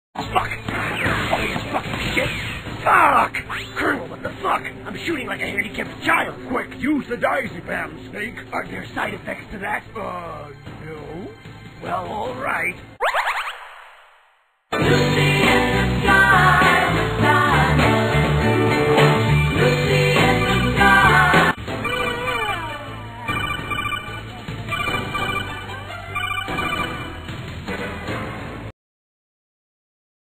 Fuck! Oh, fucking shit! Fuck! Colonel, what the fuck? I'm shooting like a handicapped child. Quick, use the diazepam, Snake. Are there side effects to that? No. Well, alright.